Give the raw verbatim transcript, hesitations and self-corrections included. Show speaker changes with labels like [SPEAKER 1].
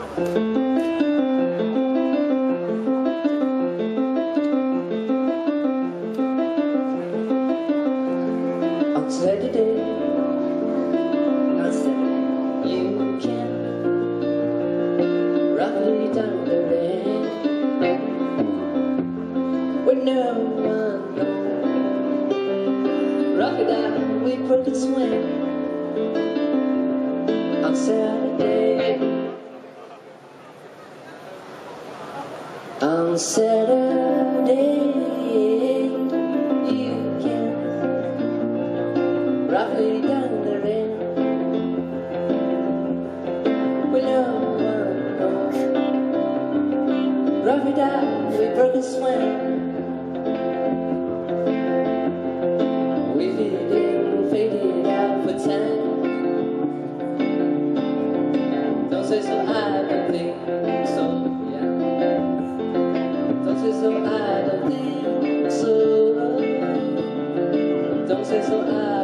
[SPEAKER 1] On Saturday, on Saturday, you can roughly down the lane when no one knows. Rock it out with broken swing on Saturday. On Saturday, you can roughly down the lane when no one knows. Rough it out with broken swing. We didn't fade it out for time. Don't say so, I don't think so, yeah. Don't say so, I don't think so. Don't say so, I